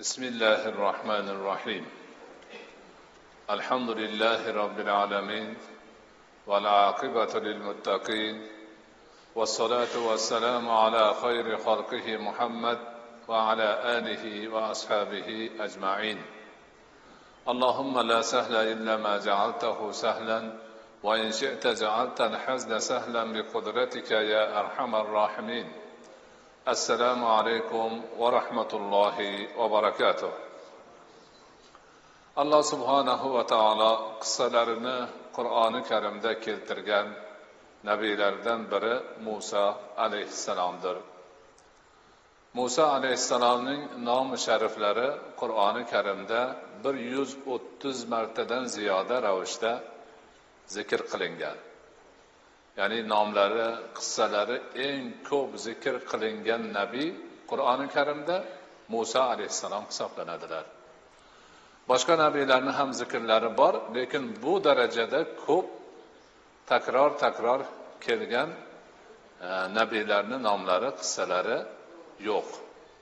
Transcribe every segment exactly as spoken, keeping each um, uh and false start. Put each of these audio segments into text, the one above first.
بسم الله الرحمن الرحيم الحمد لله رب العالمين والعاقبة للمتقين والصلاة والسلام على خير خلقه محمد وعلى آله وأصحابه أجمعين اللهم لا سهل إلا ما جعلته سهلا وإن شئت جعلت الحزن سهلا بقدرتك يا أرحم الراحمين Assalamu alaykum va rahmatullohi va barakatuh. Alloh subhanahu va taolo qissalarini Qur'oni Karimda keltirgan nabiylardan biri Musa alayhissalomdir. Musa alayhissalomning nomi shariflari Qur'oni Karimda bir yuz o'ttiz martadan ziyoda ravishda zikr qilingan. Ya'ni nomlari, qissalari eng ko'p zikr qilingan nabiy Qur'oni Karimda Musa alayhissalom hisoblanadilar. Boshqa nabiylarning ham zikrlari bor, lekin bu darajada ko'p takror-takror kelgan e, nabiylarning nomlari, qissalari yo'q.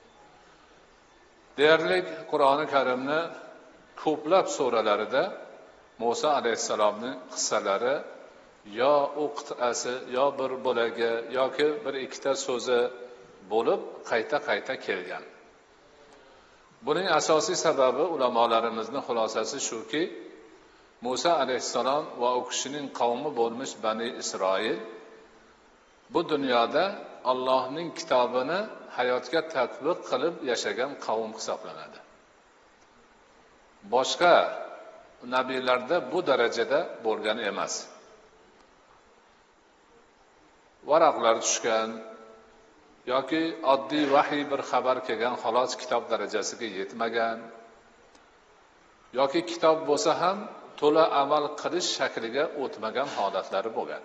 Deyarli Qur'oni Karimni ko'plab suralarida Musa alayhissalomning qissalari yo u qit'asi, yo bir bo'lagi, yoki bir ikkita so'zi bo'lib qayta-qayta kelgan. Buning asosiy sababi ulamolarimizning xulosasi shuki, Musa alayhissalom va u kishining qavmi bo'lmish Bani Isroil bu dunyoda Allohning kitobini hayotga tatbiq qilib yashagan qavm hisoblanadi. Boshqa nabiylarda bu darajada bo'lgan emas. Varaqlar tushgan yoki oddiy vahiy bir xabar kelgan xolos kitob darajasiga yetmagan yoki kitob bo'lsa ham to'la amal qilish shakliga o'tmagan holatlari bo'lgan.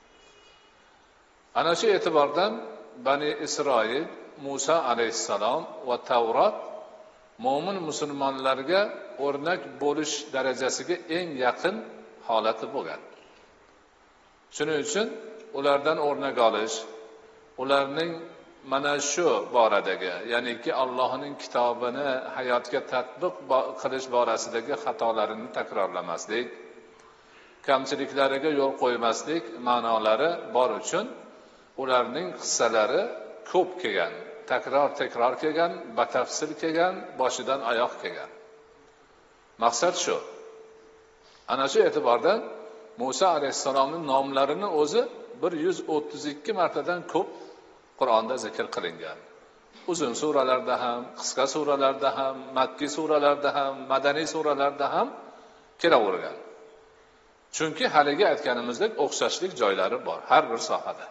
Ana shu e'tibordan Bani Isroil, Musa alayhissalom va Tavrot mo'min musulmonlarga o'rnak bo'lish darajasiga eng yaqin holati bo'lgan. Shuning uchun ulardan o'rnak olish, ularning mana shu boradagi, ya'niki Allohning kitobini hayotga tatbiq qilish borasidagi xatolarini takrorlamaslik, kamchiliklariga yo'l qo'ymaslik ma'nolari bor uchun ularning qissalari ko'p kelgan, takror-takror kelgan, batafsil kelgan, boshidan oyoq kelgan. Maqsad shu. Ana shu e'tibordan Musa alayhissalomning nomlarini o'zi bir yuz o'ttiz ikki martadan ko'p Qur'onda zikr qilingan. Uzun suralarda ham, qisqa suralarda ham, makki suralarda ham, madaniy suralarda ham kelavergan. Chunki haligi aytganimizdek o'xshashlik joylari bor har bir sohada.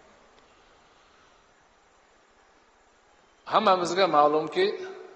Hammamizga ma'lumki,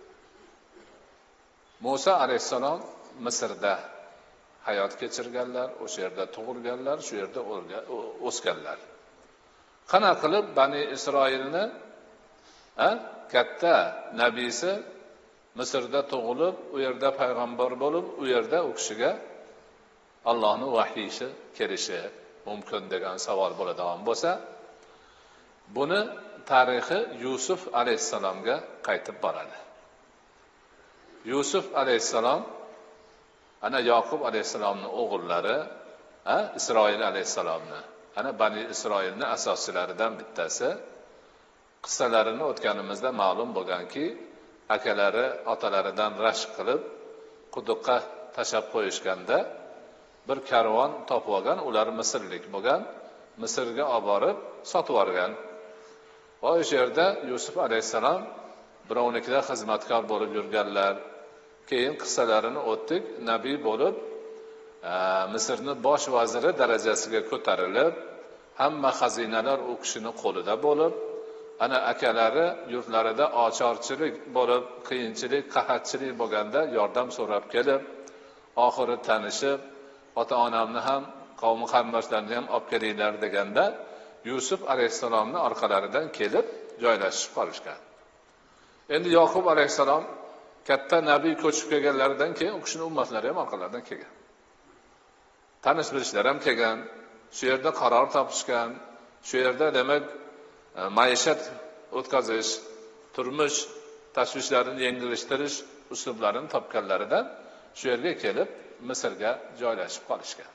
Musa alayhissalom Misrda hayot kechirganlar, o'sha yerda tug'ilganlar, shu yerda o'sganlar. Qana qilib Bani Isroilni ha, katta nabiysi Misrda tug'ilib, u yerda payg'ambar bo'lib, u yerda u kishiga Allohning vahiysi kelishi mumkin degan savol bo'ladigan bo'lsa, buni tarixi Yusuf alayhissalomga qaytib boradi. Yusuf alayhissalom ana Yaqub alayhissalomning o'g'illari, ha, Isroil alayhissalomni, ana Bani Isroilning asoschilaridan bittasi. Qissalarini o'tganimizda ma'lum bo'lganki, akalari otalaridan rashk qilib quduqqa tashab qo'yishganda bir karvon topib olgan, ular Misrlik bo'lgan, Misrga olib borib sotib yuborgan. Va o'sha yerda Yusuf alayhissalom birovnikida xizmatkor bo'lib yurganlar. Keyin qissalarini o'tdik, nabiy bo'lib, Misrning bosh vaziri darajasiga ko'tarilib, hamma xazinalar u kishining qo'lida bo'lib, ana akalari yurtlarida ochorchilik bo'lib, qiyinchilik, qahatchilik bo'lganda yordam so'rab kelib, oxiri tanishib, ota-onamni ham, qavm qarindoshlarni ham olib kelinglar deganda, Yusuf alayhissalomning orqalaridan kelib joylashib qolishgan. Endi Yaqub alayhissalom katta nabiy ko'chib kelganlaridan keyin u kishining ummatlari ham orqalaridan kelgan. Tanish bilishlar ham kelgan. Shu yerda qaror topishgan. Shu yerda demak maishat o'tkazish, turmush tashvishlarini yengillashtirish uslublarini topganlaridan shu yerga kelib Misrga joylashib qolishgan.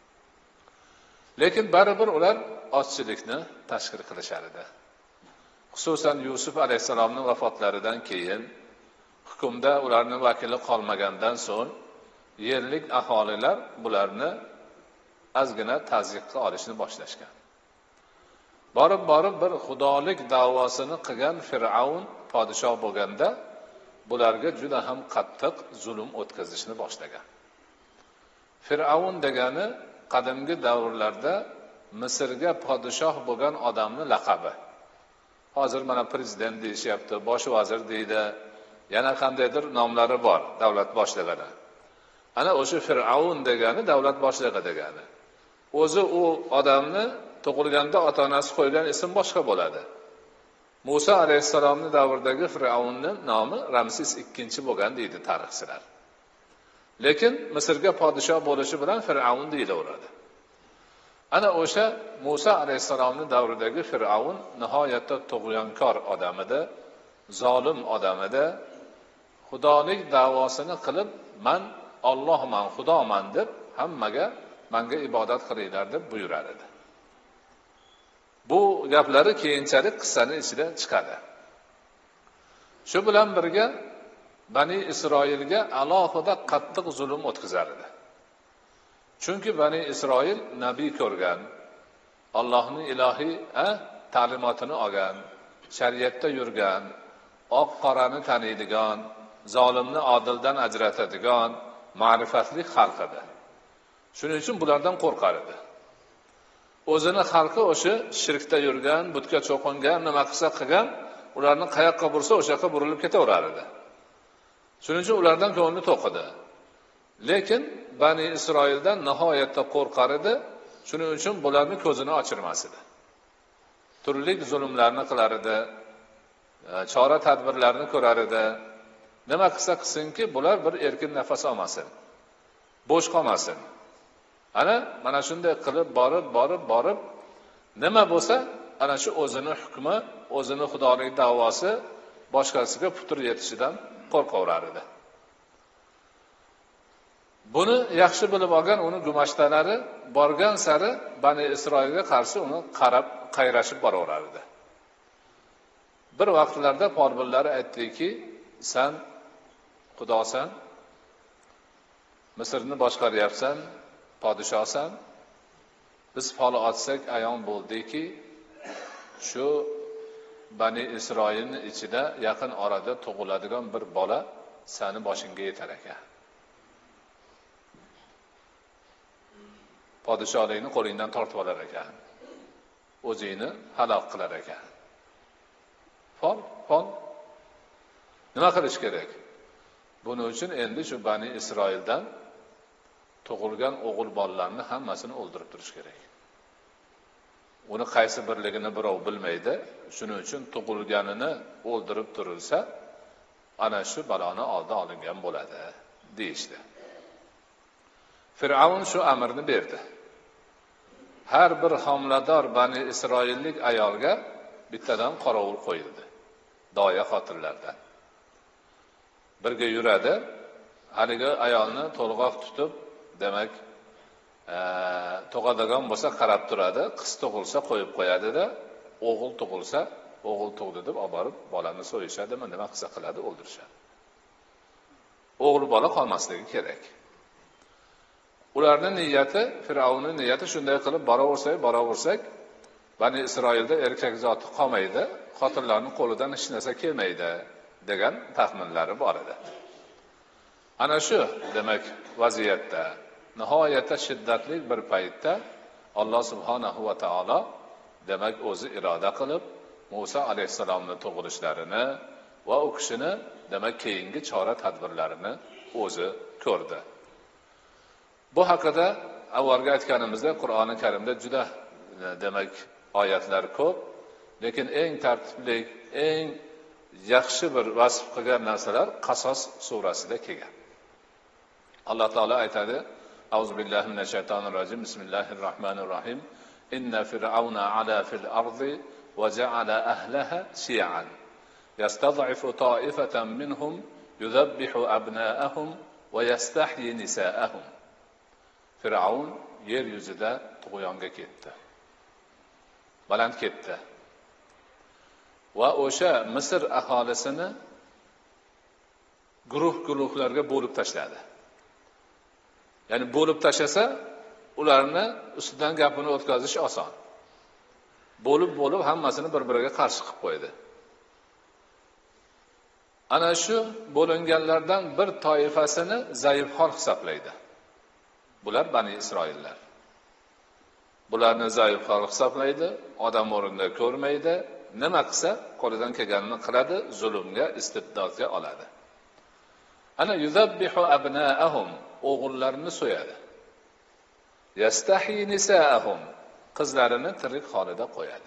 Lekin baribir ular ozchilikni tashkil qilishar edi. Xususan Yusuf alayhisalomning vafotlaridan keyin hukmda ularning vakili qolmagandan so'ng yerlik aholilar bularni ozgina tazyiqqa olishni boshlashgan. Borib borib bir xudolik da'vosini qilgan Fir'avn podshoh bo'lganda bularga juda ham qattiq zulm o'tkazishni boshlagan. Fir'avn degani qadimgi davrlarda Misrga podshoh bo'lgan odamning laqabi. Hozir mana prezident deyishyapti, bosh vazir deydi, yana qandaydir nomlari bor davlat boshlig'ida. Ana o'sha Fir'avn degani davlat boshlig'i degani. O'zi u odamni tug'ilganda ota-onasi qo'ygan ism boshqa bo'ladi. Musa alayhissalomning davridagi Fir'avnning nomi Ramsis ikkinchi bo'lgan deydi tarixchilar. Lekin Misrga podshoh bo'lishi bilan Fir'avn deyilaveradi. Ana o'sha Musa alayhissalomning davridagi Fir'avn nihoyatda tug'yonkor odam edi, zolim odam edi. Xudolik da'vosini qilib, "Men Allohman, Xudoman" deb hammaga menga ibodat qilinglar deb buyurar edi. Bu gaplari keyinchalik qissaning ichidan chiqadi. Shu bilan birga Bani Isroilga alohida qattiq zulm o'tkazar edi. Chunki Bani Isroil nabiy ko'rgan, Allohning ilohiy ta'limotini olgan, shariatda yurgan, oq qorani taniydigan, zolimni odildan ajratadigan ma'rifatli xalq edi. Shuning uchun bulardan qo'rqar edi. O'zini xalqi o'sha shirkda yurgan, butga cho'qingan, nima qilsa qilgan, ularni qayoqqa bursa o'sha yoqqa burilib ketaverar edi. Shuning uchun ulardan ko'ngli to'q edi. Lekin Bani Isroildan nihoyatda qo'rqar edi. Shuning uchun bularni ko'zini ochirmas edi. Turli zulmlarni qilar edi, chora tadbirlarni ko'rar edi. Nima qilsa qilsinki, bular bir erkin nafas olmasin, bo'sh qolmasin. Ana mana shunday qilib borib, borib, borib nima bo'lsa, ana shu o'zini hukmi, o'zini xudolik da'vosi boshqasiga putur yetishidan qo'rqaverar edi. Buni yaxshi bilib olgan uni gumashtalari borgan sari Bani Isroilga qarshi uni qarab, qayrashib boraverar edi. Bir vaqtlarda folbinlari aytdiki, "Sen xudosan, Misrni boshqaryapsan, podshohsan. Biz fol otsak ayon bo'ldiki, shu Bani Isroilning ichida yaqin orada tug'iladigan bir bola seni boshingga yetar ekan. Podshohlikni qo'lingdan tortib olar ekan. O'zingni halok qilar ekan. Fol, fol. Nima qilish kerak? Buning uchun endi shu Bani Isroildan tug'ilgan o'g'il bolalarni hammasini o'ldirib turish kerak. Uni qaysi birligini birov bilmaydi. Shuning uchun tug'ilganini o'ldirib turilsa, ana shu baloni oldi olingan bo'ladi, deyishdi. Fir'avn shu amrni berdi. Har bir homilador Bani Isroillik ayolga bittadan qorovul qo'yildi. Doya xotinlardan. Birga yuradi, haligi ayolni to'lg'oq tutib, demak, tug'adigan bo'lsa qarab turadi, qiz tug'ilsa qo'yib qo'yadi-da, o'g'il tug'ilsa, o'g'il tug'di deb olib borib bolani so'yishadimi, nima qilsa qiladi, o'ldirishadi. O'g'il bola qolmasligi kerak. Ularning niyati, Fir'avnning niyati shunday qilib boraversak, boraversak, Bani Isroilda erkak zoti qolmaydi, xotinlarning qo'lidan hech narsa kelmaydi degan taxminlari bor edi. Ana shu, demak, vaziyatda nihoyatda shiddatli bir paytda Alloh subhanahu va taolo demak o'zi iroda qilib Musa alayhisalomning tug'ilishlarini va u kishini demak keyingi chora tadbirlarini o'zi ko'rdi. Bu haqida avvalgi aytganimizda Qur'oni Karimda juda demak oyatlar ko'p, lekin eng tartibli, eng yaxshi bir vasf qilgan narsalar Qasos surasida kelgan. Alloh taolo aytadi: Auzu billahi minash shaytonir rojim. Bismillahir rohmanir rohim. Inna fir'auna ala fil ardi va ja'ala ahlaha shi'an. yastad'ifu ta'ifatan minhum yuzabbihu abna'ahum va yastahyi nisa'ahum. Fir'avn yer yuzida tug'yonga ketdi. Baland ketdi. Va o'sha Misr aholisini guruh-guruhlarga bo'lib tashladi. Ya'ni bo'lib tashlasa, ularni ustidan gapini o'tkazish oson. Bo'lib-bo'lib hammasini bir-biriga qarshi qilib qo'ydi. Ana shu bo'linganlardan bir toifasini zaif hol hisoblaydi. Bular Bani Isroillar. Bularni zaif hol hisoblaydi, odam o'rnida ko'rmaydi, nima qilsa qo'lidan kelganini qiladi, zulmga, istibdodga oladi. Ana yuzabbihu abna'ahum, o'g'illarini so'yadi. Yastahi nisa'ahum, qizlarini tirik holida qo'yadi.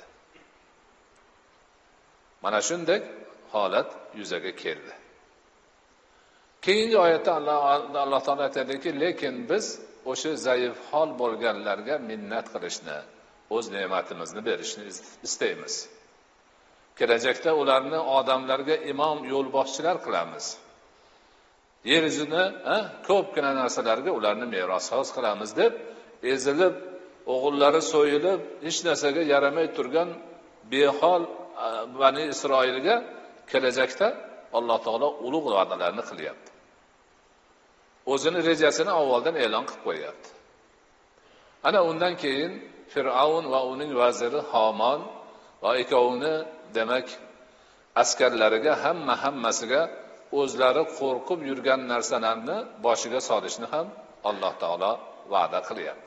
Mana shunday holat yuzaga keldi. Keyingi oyatda Alloh Alloh taolo aytadiki, lekin biz o'sha zaif hol bo'lganlarga minnat qilishni, o'z ne'matimizni berishni istaymiz. Kelajakda ularni odamlarga imom, yo'lboshchilar qilamiz. Yer yuzini ko'pgina narsalarga ularni merosxo'z qilamiz deb ezilib, o'g'illari so'yilib, hech narsaga yaramay turgan behol Bani Isroilga kelajakda Alloh taolo ulug' va'dalarni qilyapti. O'zini rejasini avvaldan e'lon qilib qo'yapti. Ana undan keyin Fir'avn va uning vaziri Hamon va ikkovini, demak, askarlariga hamma hammasiga o'zlari qo'rqib yurgan narsalarni boshiga solishni ham Alloh taolo va'da qilyapti.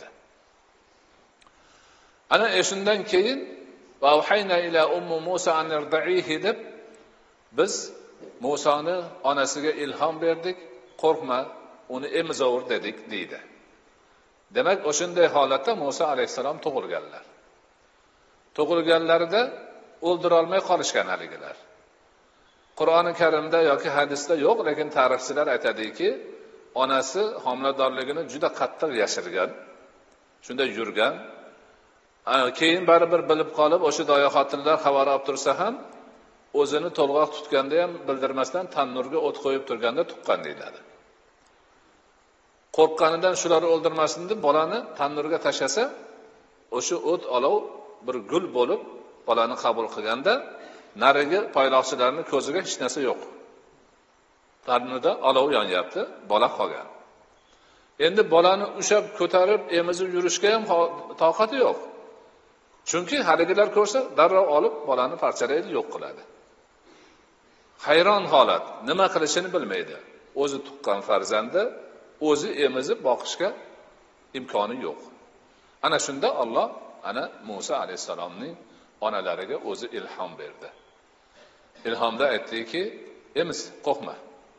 Ana shundan keyin va vahayna ila ummu Musa an irda'ihi deb biz Musoni onasiga ilhom berdik, qo'rqma, uni emizavur dedik deydi. Demak, o'shanday holatda Musa alayhisalom tug'ilganlar. Tug'ilganlarida o'ldira olmay qolishgan haligilar. Qur'oni Karimda yoki hadisda yo'q, lekin tarixchilar aytadiki, onasi homiladorligini juda qattiq yashirgan, shunda yurgan. Keyin baribir bilib qolib, o'sha doya xotinlar xabar olib tursa ham, o'zini to'lg'oq tutganda ham bildirmasdan tannurga o't qo'yib turganda tuqqan deyiladi. Qo'rqqanidan shularni o'ldirmasin deb bolani tannurga tashlasa, o'sha o't olov bir gul bo'lib bolani qabul qilganda, narigi payloqchilarning ko'ziga hech narsa yo'q. Tannurda olov yonyapti, bola qolgan. Endi bolani ushab ko'tarib emizib yurishga ham toqati yo'q. Chunki haligilar ko'rsa, darrov olib bolani parchalaydi, yo'q qiladi. Hayron holat, nima qilishini bilmaydi. O'zi tuqqan farzandi o'zi emizib boqishga imkoni yo'q. Ana shunda Alloh ana Musa alayhisalomning onalariga o'zi ilhom berdi. Ilhomda aytdiki, emiz, qo'rqma.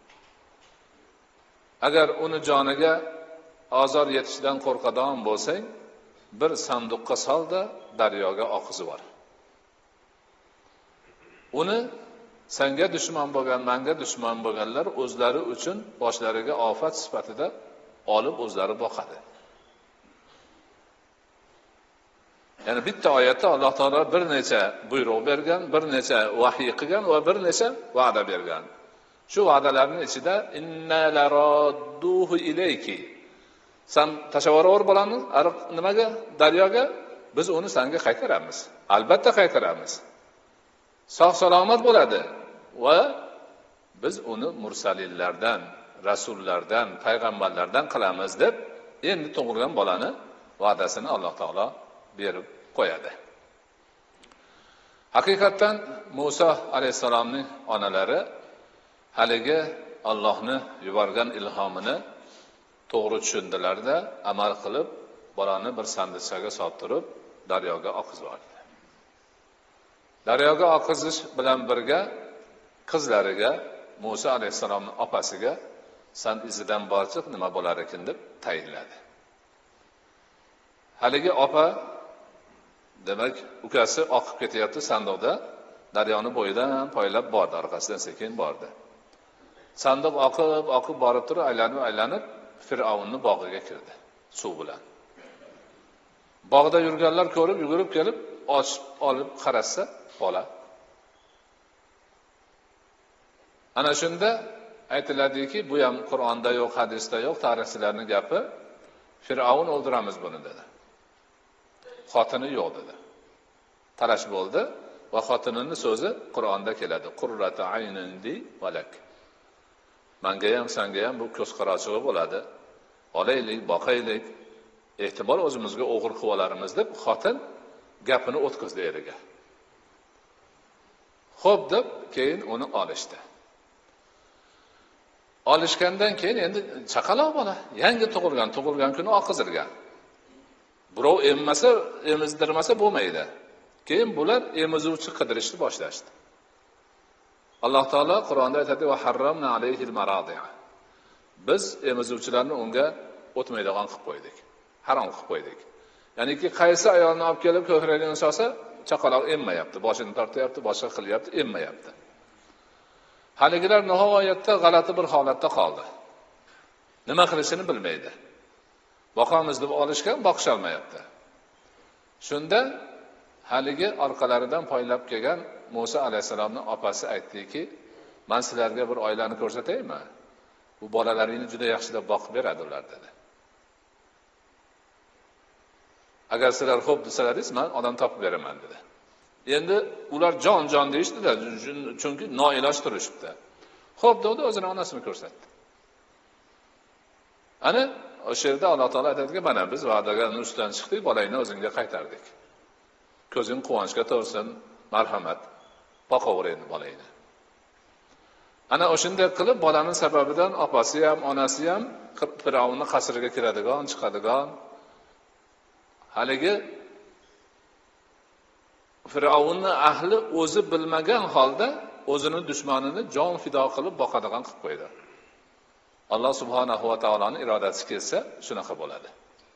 Agar uni joniga ozor yetishidan qo'rqadigan bo'lsang, bir sanduqqa solda daryoga oqizib yubor. Uni senga dushman bo'lgan, menga dushman bo'lganlar o'zlari uchun boshlariga ofat sifatida olib o'zlari boqadi. Ya'ni bitta oyatda Alloh taolo bir necha buyruq bergan, bir necha vahiy qilgan va bir necha va'da bergan. Shu va'dalarning ichida inna laradduhu ilayki. Sen tasavvur bolani ariq nimaga? Daryoga, biz uni senga qaytaramiz. Albatta qaytaramiz. Sog' salomat bo'ladi va biz uni mursalillardan, rasullardan, payg'ambarlardan qilamiz deb endi tug'ilgan bolani va'dasini Alloh taolo berib qo'yadi. Haqiqatan Musa alayhisalomning onalari haligi Allohning yuborgan ilhomini to'g'ri tushundilarda, amal qilib, bolani bir sandiqchaga solib turib, daryoga oqizib yubordi. Daryoga oqizish bilan birga qizlariga, Musa alayhisalomning opasiga san izidan borchiq nima bo'lar ekan deb tayinladi. Haligi opa, demak, ukasi oqib ketyapti sandiqda, daryoni bo'yidan poylab bordi, orqasidan sekin bordi. Sandiq oqib, oqib borib turib, aylanib, aylanib Fir'avnning bog'iga kirdi, suv bilan. Bog'da yurganlar ko'rib, yugurib kelib, ochib olib qarasa, bola. Ana shunda aytiladiki, bu ham Qur'onda yo'q, hadisda yo'q, tarixchilarning gapi. Fir'avn o'ldiramiz buni dedi. Xotini yo'q dedi. Talash bo'ldi va xotinining so'zi Qur'onda keladi. Qurratu aynin li valak. Menga ham, senga ham bu ko'z qarachig'i bo'ladi. Olaylik, boqaylik, ehtimol o'zimizga o'g'ir qilib olarmiz deb xotin gapini o'tkazdi eriga. Xo'p deb keyin uni olishdi. Olishgandan keyin endi chaqaloq bola, yangi tug'ilgan, tug'ilgan kuni oqizilgan. Birov emmasa, emizdirmasa bo'lmaydi. Keyin bular emizuvchi qidirishni boshlashdi. Alloh taolo Qur'onda aytadi: "Va harramna alayhil maradi'a." Biz emizuvchilarni unga o'tmaydigan qilib qo'ydik. Harom qilib qo'ydik. Ya'niki qaysi ayolni olib kelib ko'kragini solsa, chaqaloq emmayapti, boshini tortyapti, boshqa qilyapti, emmayapti. Haligilar nihoyatda g'alati bir holatda qoldi. Nima qilishini bilmaydi. Boqamiz deb olishgan, boqisholmayapti. Shunda haligi orqalaridan poylab kelgan Musa alayhisalomning opasi aytdiki, "Men sizlarga bir oilani ko'rsataymi? Bu bolalaringni juda yaxshilab boqib beradi ular" dedi. Agar sizlar xo'p desalaringiz, men odam topib beraman dedi. Endi ular jon-jon deyishdi-da, chunki noiloj turishibdi. Xo'p dedi, o'zini onasini ko'rsatdi. Ana o'sha yerda Alloh taolo aytadiki, "Mana biz va'daga ustidan chiqdik, bolangni o'zingga qaytardik. Ko'zing quvonchga to'lsin, marhamat, boqaveraydi bolangni." Ana o'shunday qilib bolaning sababidan opasi ham, onasi ham Fir'avnning qasriga kiradigan, chiqadigan. Haligi Fir'avnning ahli o'zi bilmagan holda o'zining dushmanini jon fido qilib boqadigan qilib qo'ydi. Alloh subhanahu va taoloning irodasi kelsa, shunaqa bo'ladi.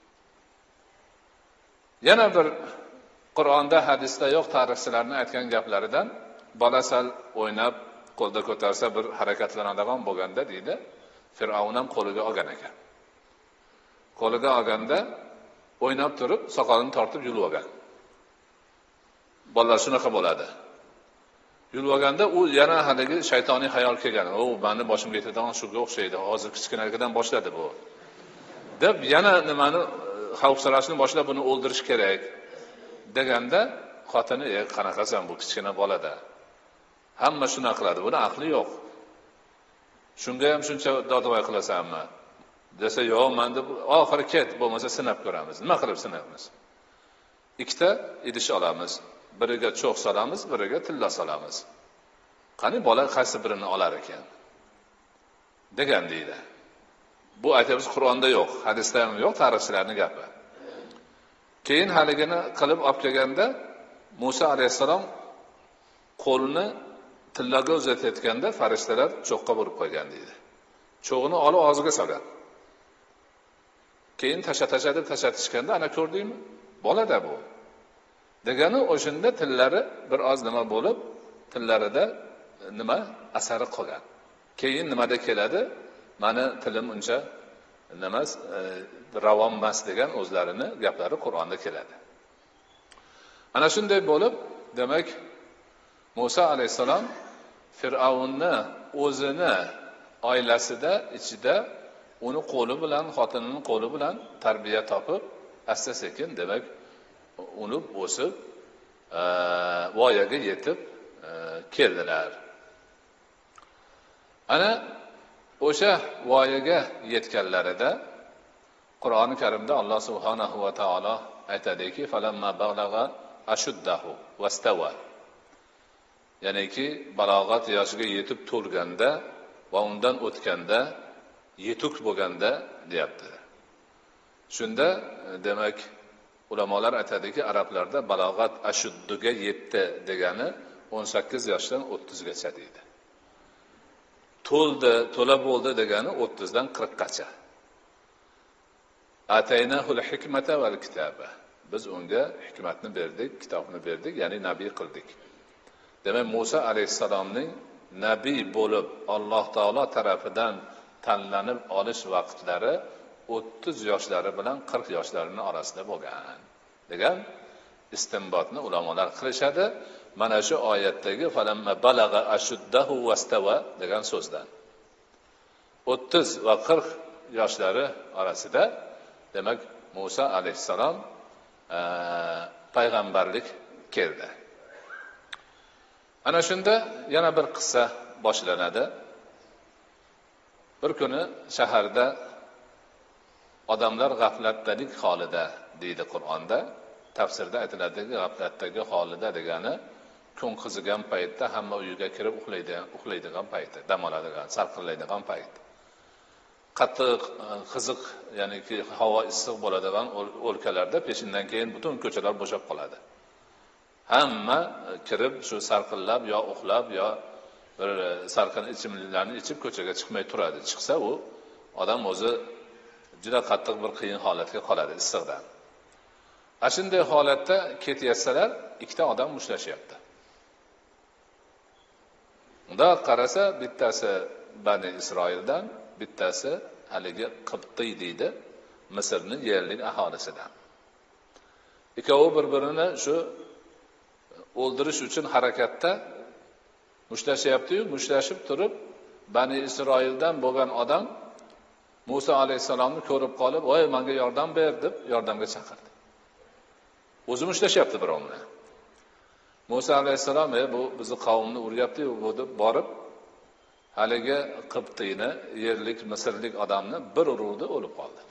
Yana bir Qur'onda, hadisda yo'q tarixchilarning aytgan gaplaridan, bola sal o'ynab, qo'lda ko'tarsa bir harakatlanadigan bo'lganda deydi, Fir'avn ham qo'liga olgan ekan. Qo'liga olganda o'ynab turib, soqolini tortib yulib olgan. Bolalar shunaqa bo'ladi. Yulib olganda u yana haligi shaytoniy xayol kelgan. "O, meni boshimga yetadigan shunga o'xshaydi. Hozir kichkinaligidan boshladi bu." deb yana nimani xavfsirashni boshlab buni o'ldirish kerak deganda, xotini, "Ey, qanaqasan bu kichkina bolada? Hamma shuna qiladi. Buni aqli yo'q. Shunga ham shuncha dodvoy qilasanmi?" desa, "Yo'q, men deb oxiri ket, bo'lmasa sinab ko'ramiz." Nima qilib sinamiz? Ikkita idish olamiz. Biriga cho'q solamiz, biriga tilla solamiz. Qani bola qaysi birini olar ekan? degan deydi. Bu aytamiz Qur'onda yo'q, hadisda ham yo'q, tarixchilarning gapi. Keyin haligini qilib olib kelganda Musa alayhisalom qo'lini tillaga uzatayotganda farishtalar cho'qqa urib qo'ygan deydi. Cho'g'ini olib og'ziga solgan. Keyin tasha-tasha deb tashatishganda, "Ana ko'rdingmi? Bolada bu." degani o'shunda tillari bir oz nima bo'lib, tillarida nima asari qolgan. Keyin nimada keladi? "Meni tilim uncha nima e, ravon emas" degan o'zlarini gaplari Qur'onda keladi. Ana shunday bo'lib, demak Musa alayhisalom Fir'avnni o'zini oilasida ichida uni qo'li bilan, xotinining qo'li bilan tarbiya topib, asta-sekin demak unib o'sib, e, voyaga yetib e, keldilar. Ana o'sha voyaga yetganlarida Qur'oni Karimda Alloh subhanahu va taolo aytadiki, "Falamma balagha ashuddahu wastawa." Ya'niki balog'at yoshiga yetib to'lganda va undan o'tganda, yetuk bo'lganda deyapti. Shunda demak ulamolar aytadiki, arablarda balog'at ashudduga yetdi degani o'n sakkiz yoshdan o'ttizgacha deydi. To'ldi, to'la bo'ldi degani o'ttizdan qirqqacha. Ataynahul hikmata val kitaba. Biz unga hikmatni berdik, kitobni berdik, ya'ni nabiy qildik. Demak, Musa alayhisalomning nabiy bo'lib Alloh taolo tarafidan tanlanib olish vaqtlari o'ttiz yoshlari bilan qirq yoshlarining orasida bo'lgan degan istinbotni ulamolar qilishadi mana shu oyatdagi falamma balag'a ashuddahu vastawa degan so'zdan o'ttiz va qirq yoshlari orasida demak Musa alayhissalom payg'ambarlik keldi. Ana shunda yana bir qissa boshlanadi. Bir kuni shaharda odamlar g'aflatdalik holida deydi Qur'onda. Tafsirda aytiladiki, g'aflatdagi holida degani kun qizigan paytda hamma uyiga kirib uxlaydi, uxlaydigan payti, dam oladigan, salqinlaydigan payt. Qattiq qiziq, ya'niki havo issiq bo'ladigan o'lkalarda peshindan keyin butun ko'chalar bo'shab qoladi. Hamma kirib shu salqinlab yo uxlab yo bir salqin ichimliklarni ichib ko'chaga chiqmay turadi. Chiqsa u odam o'zi juda qattiq bir qiyin holatga qoladi issiqdan. Ashunday holatda ketayotsalar, ikkita odam mushtlashyapti. Unda qarasa, bittasi Bani Isroildan, bittasi haligi Qibtiy deydi, Misrning yerlik aholisidan. Ikkovi bir-birini shu o'ldirish uchun harakatda mushtashyapti-yu, mushlashib turib, Bani Isroildan bo'lgan odam Musa alayhisalomni ko'rib qolib, "Voy, menga yordam ber" deb yordamga chaqirdi. O'zi mushtashyapti birovni. Musa alayhisalom, "E, bu bizni qavmni uryapti-yu" bu deb borib, haligi Qibtiyni, yerlik Misrlik odamni bir uruvdi, o'lib qoldi.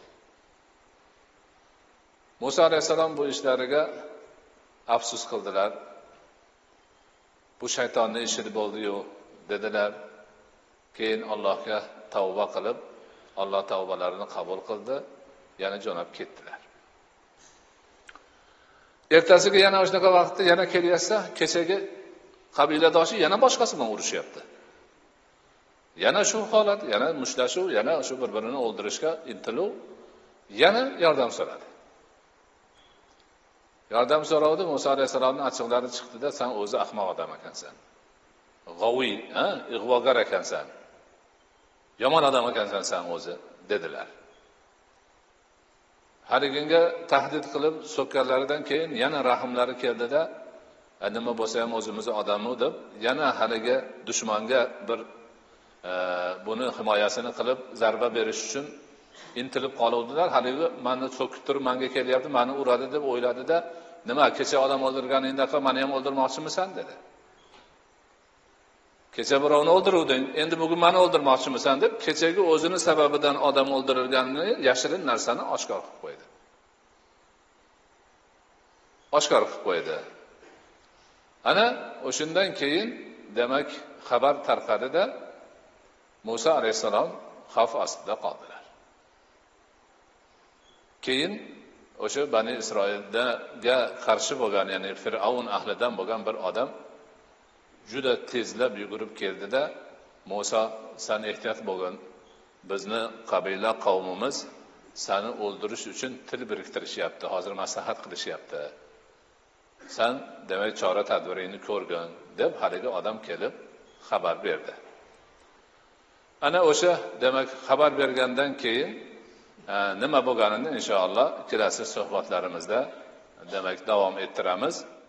Musa alayhisalom bu ishlariga afsus qildilar. Bu shaytonning ishi bo'ldi-yu dedilar. Keyin Allohga tavba qilib, Alloh tavbalarini qabul qildi, yana jo'nab ketdilar. Ertasiga yana o'shanaqa vaqtda yana kelyapsa, kechagi qabiladoshi yana boshqasi bilan urushyapti. Yana shu holat, yana mushlashuv, yana shu bir-birini o'ldirishga intiluv, yana yordam so'radi. Yordam so'ravdi, Musa alayhisalomning ochiqlari chiqdi-da, "Sen o'zi ahmoq odam ekansan. G'aviy, ha, ig'vogar ekansan. Yomon odam ekansan sen o'zi" dedilar. Haliginga tahdid qilib so'kkanlaridan keyin yana rahimlari keldi-da, "Nima bo'lsa ham o'zimizni odammi" deb, yana haligi dushmanga bir e, buni himoyasini qilib zarba berish uchun intilib qoluvdilar. Haligi meni so'kib turib, menga kelyapti, meni uradi deb o'yladi-da, "Nima, kecha odam o'ldirganingda meni ham o'ldirmoqchimisan?" dedi. "Kecha birovni o'ldiruvding, endi bugun meni o'ldirmoqchimisan?" deb kechagi o'zini sababidan odam o'ldirilganini, yashirin narsani oshkor qilib qo'ydi. Oshkor qilib qo'ydi. Ana o'shundan keyin demak xabar tarqadi-da, Musa alayhisalom xavf ostida qoldilar. Keyin o'sha Bani Isroilga qarshi bo'lgan, ya'ni Fir'avn ahlidan bo'lgan bir odam juda tezlab yugurib keldi-da, "Musa, sen ehtiyot bo'lgin. Bizni qabila qavmimiz seni o'ldirish uchun til biriktirishyapti, hozir maslahat qilishyapti. Sen demak chora tadbiringni ko'rgin" deb haligi odam kelib xabar berdi. Ana o'sha demak xabar bergandan keyin nima bo'lganini inshaalloh kelasi suhbatlarimizda demak davom ettiramiz.